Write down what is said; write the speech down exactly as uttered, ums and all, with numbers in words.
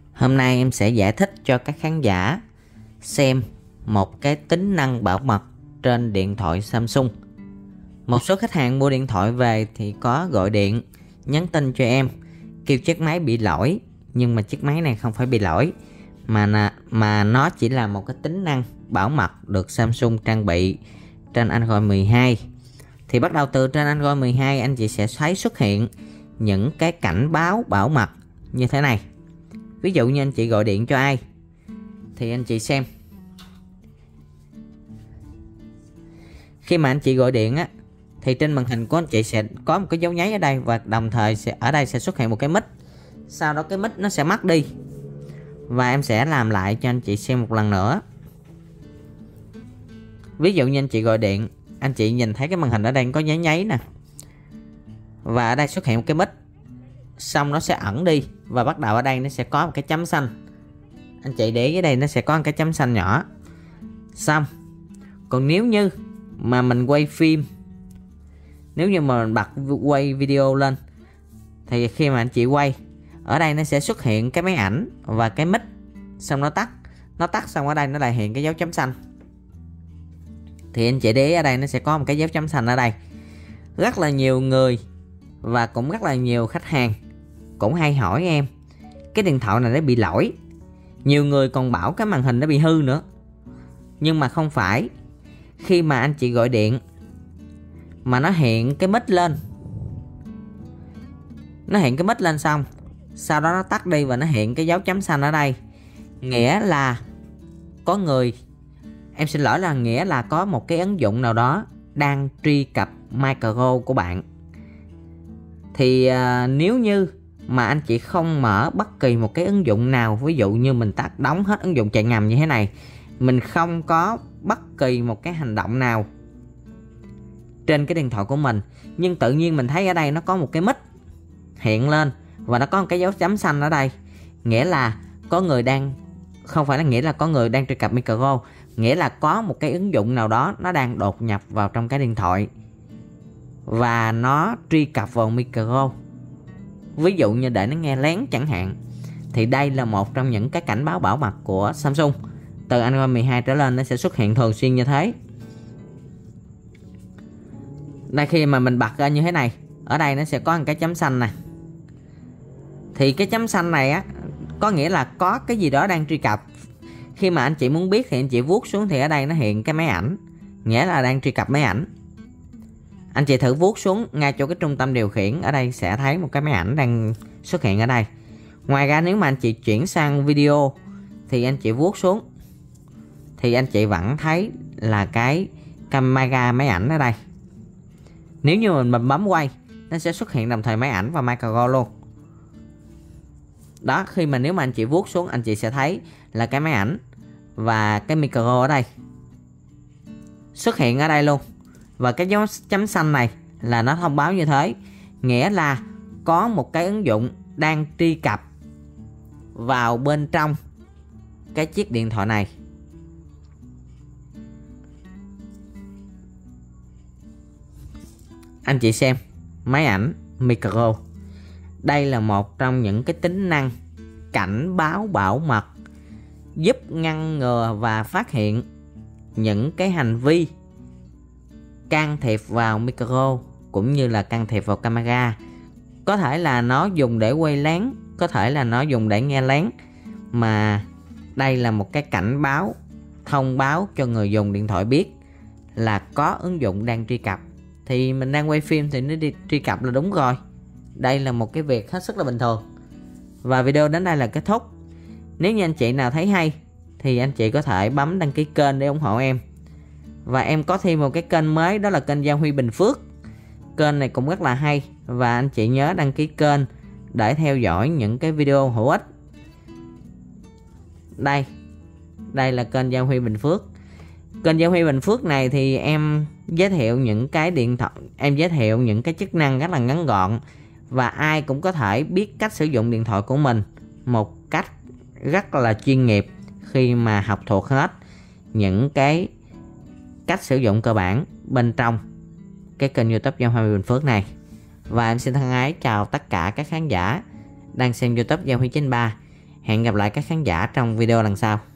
Hôm nay em sẽ giải thích cho các khán giả xem một cái tính năng bảo mật trên điện thoại Samsung. Một số khách hàng mua điện thoại về thì có gọi điện, nhắn tin cho em kêu chiếc máy bị lỗi, nhưng mà chiếc máy này không phải bị lỗi mà mà nó chỉ là một cái tính năng bảo mật được Samsung trang bị trên Android mười hai. Thì bắt đầu từ trên Android mười hai anh chị sẽ thấy xuất hiện những cái cảnh báo bảo mật như thế này. Ví dụ như anh chị gọi điện cho ai thì anh chị xem. Khi mà anh chị gọi điện á thì trên màn hình của anh chị sẽ có một cái dấu nháy ở đây, và đồng thời sẽ ở đây sẽ xuất hiện một cái mic. Sau đó cái mic nó sẽ mất đi. Và em sẽ làm lại cho anh chị xem một lần nữa. Ví dụ như anh chị gọi điện, anh chị nhìn thấy cái màn hình ở đây có nháy nháy nè, và ở đây xuất hiện một cái mic, xong nó sẽ ẩn đi và bắt đầu ở đây nó sẽ có một cái chấm xanh. Anh chị để ý ở đây nó sẽ có một cái chấm xanh nhỏ. Xong. Còn nếu như mà mình quay phim, nếu như mà mình bật quay video lên thì khi mà anh chị quay, ở đây nó sẽ xuất hiện cái máy ảnh và cái mic, xong nó tắt. Nó tắt xong ở đây nó lại hiện cái dấu chấm xanh. Thì anh chị để ý ở đây nó sẽ có một cái dấu chấm xanh ở đây. Rất là nhiều người và cũng rất là nhiều khách hàng cũng hay hỏi em cái điện thoại này nó bị lỗi. Nhiều người còn bảo cái màn hình nó bị hư nữa. Nhưng mà không phải. Khi mà anh chị gọi điện mà nó hiện cái mic lên, nó hiện cái mic lên xong, sau đó nó tắt đi và nó hiện cái dấu chấm xanh ở đây, nghĩa là có người, em xin lỗi là nghĩa là có một cái ứng dụng nào đó đang truy cập micro của bạn. Thì à, nếu như mà anh chị không mở bất kỳ một cái ứng dụng nào, ví dụ như mình tắt đóng hết ứng dụng chạy ngầm như thế này, mình không có bất kỳ một cái hành động nào trên cái điện thoại của mình, nhưng tự nhiên mình thấy ở đây nó có một cái mic hiện lên và nó có một cái dấu chấm xanh ở đây, nghĩa là có người đang, không phải là nghĩa là có người đang truy cập micro, nghĩa là có một cái ứng dụng nào đó nó đang đột nhập vào trong cái điện thoại và nó truy cập vào micro, ví dụ như để nó nghe lén chẳng hạn. Thì đây là một trong những cái cảnh báo bảo mật của Samsung. Từ Android mười hai trở lên nó sẽ xuất hiện thường xuyên như thế. Đây, khi mà mình bật ra như thế này, ở đây nó sẽ có một cái chấm xanh này. Thì cái chấm xanh này á có nghĩa là có cái gì đó đang truy cập. Khi mà anh chị muốn biết thì anh chị vuốt xuống, thì ở đây nó hiện cái máy ảnh, nghĩa là đang truy cập máy ảnh. Anh chị thử vuốt xuống ngay chỗ cái trung tâm điều khiển, ở đây sẽ thấy một cái máy ảnh đang xuất hiện ở đây. Ngoài ra nếu mà anh chị chuyển sang video thì anh chị vuốt xuống thì anh chị vẫn thấy là cái camera máy ảnh ở đây. Nếu như mình, mình bấm quay, nó sẽ xuất hiện đồng thời máy ảnh và micro luôn. Đó, khi mà nếu mà anh chị vuốt xuống, anh chị sẽ thấy là cái máy ảnh và cái micro ở đây xuất hiện ở đây luôn. Và cái dấu chấm xanh này là nó thông báo như thế, nghĩa là có một cái ứng dụng đang truy cập vào bên trong cái chiếc điện thoại này. Anh chị xem, máy ảnh, micro. Đây là một trong những cái tính năng cảnh báo bảo mật giúp ngăn ngừa và phát hiện những cái hành vi can thiệp vào micro cũng như là can thiệp vào camera. Có thể là nó dùng để quay lén, có thể là nó dùng để nghe lén, mà đây là một cái cảnh báo thông báo cho người dùng điện thoại biết là có ứng dụng đang truy cập. Thì mình đang quay phim thì nó đi truy cập là đúng rồi. Đây là một cái việc hết sức là bình thường. Và video đến đây là kết thúc. Nếu như anh chị nào thấy hay thì anh chị có thể bấm đăng ký kênh để ủng hộ em. Và em có thêm một cái kênh mới, đó là kênh Giao Huy Bình Phước. Kênh này cũng rất là hay, và anh chị nhớ đăng ký kênh để theo dõi những cái video hữu ích. Đây, đây là kênh Giao Huy Bình Phước. Kênh Giao Huy Bình Phước này thì em giới thiệu những cái điện thoại, em giới thiệu những cái chức năng rất là ngắn gọn, và ai cũng có thể biết cách sử dụng điện thoại của mình một cách rất là chuyên nghiệp khi mà học thuộc hết những cái cách sử dụng cơ bản bên trong cái kênh YouTube Giao Huy Bình Phước này. Và em xin thân ái chào tất cả các khán giả đang xem YouTube Giao Huy chín ba. Hẹn gặp lại các khán giả trong video lần sau.